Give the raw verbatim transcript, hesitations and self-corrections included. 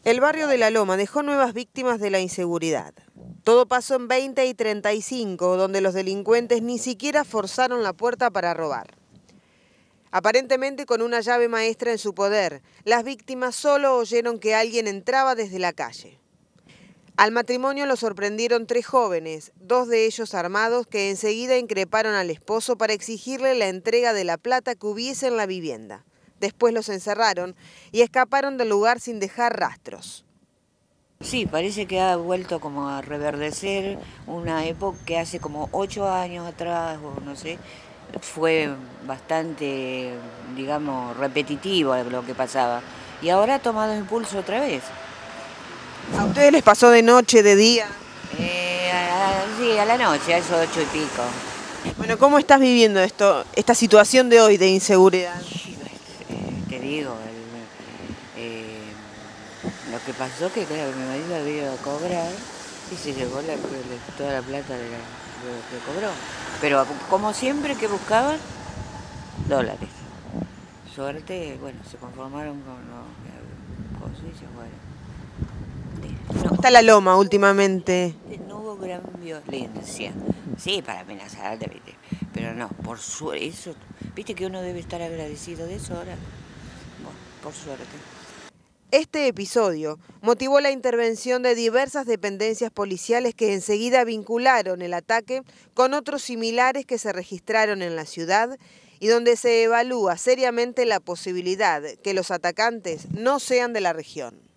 El barrio de La Loma dejó nuevas víctimas de la inseguridad. Todo pasó en veinte y treinta y cinco, donde los delincuentes ni siquiera forzaron la puerta para robar. Aparentemente con una llave maestra en su poder, las víctimas solo oyeron que alguien entraba desde la calle. Al matrimonio lo sorprendieron tres jóvenes, dos de ellos armados, que enseguida increparon al esposo para exigirle la entrega de la plata que hubiese en la vivienda. Después los encerraron y escaparon del lugar sin dejar rastros. Sí, parece que ha vuelto como a reverdecer una época que hace como ocho años atrás, o no sé, fue bastante, digamos, repetitivo lo que pasaba. Y ahora ha tomado impulso otra vez. ¿A ustedes les pasó de noche, de día? Eh, a, sí, a la noche, a esos ocho y pico. Bueno, ¿cómo estás viviendo esto, esta situación de hoy de inseguridad? Eh, te digo, el, eh, lo que pasó que claro, mi marido había ido a cobrar y se llevó la, toda la plata de, la, de lo que cobró. Pero como siempre que buscaban, dólares. Suerte, bueno, se conformaron con los cosillos, bueno. ¿Cómo está La Loma últimamente? No hubo gran violencia. Sí, para amenazar, ¿viste? Pero no, por suerte, eso, viste que uno debe estar agradecido de eso ahora. Bueno, por suerte. Este episodio motivó la intervención de diversas dependencias policiales que enseguida vincularon el ataque con otros similares que se registraron en la ciudad y donde se evalúa seriamente la posibilidad que los atacantes no sean de la región.